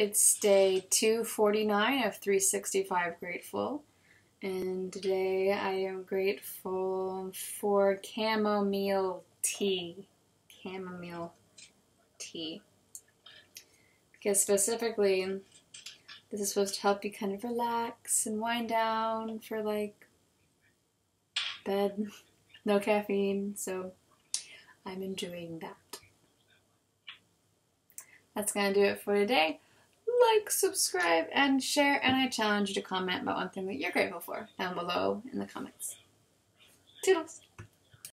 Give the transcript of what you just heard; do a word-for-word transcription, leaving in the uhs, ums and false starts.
It's day two forty-nine of three sixty-five grateful, and today I am grateful for chamomile tea. Chamomile tea. Because specifically, this is supposed to help you kind of relax and wind down for like bed. No caffeine, so I'm enjoying that. That's going to do it for today. Like, subscribe, and share, and I challenge you to comment about one thing that you're grateful for down below in the comments. Toodles!